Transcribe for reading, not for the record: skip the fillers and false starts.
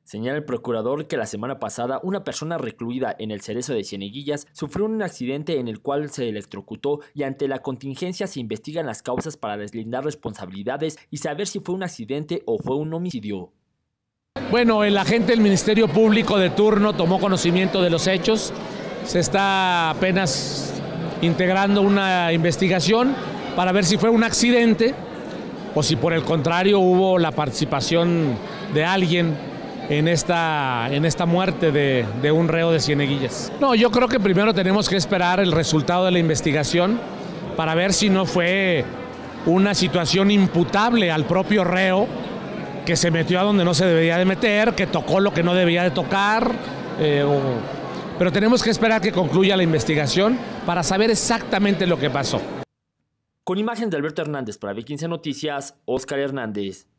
Señala el procurador que la semana pasada una persona recluida en el Cerezo de Cieneguillas sufrió un accidente en el cual se electrocutó y ante la contingencia se investigan las causas para deslindar responsabilidades y saber si fue un accidente o fue un homicidio. Bueno, el agente del Ministerio Público de turno tomó conocimiento de los hechos, se está apenas integrando una investigación para ver si fue un accidente o si por el contrario hubo la participación de alguien en esta muerte de un reo de Cieneguillas. No, yo creo que primero tenemos que esperar el resultado de la investigación para ver si no fue una situación imputable al propio reo, que se metió a donde no se debería de meter, que tocó lo que no debía de tocar, pero tenemos que esperar que concluya la investigación para saber exactamente lo que pasó. Con imagen de Alberto Hernández para B15 Noticias, Óscar Hernández.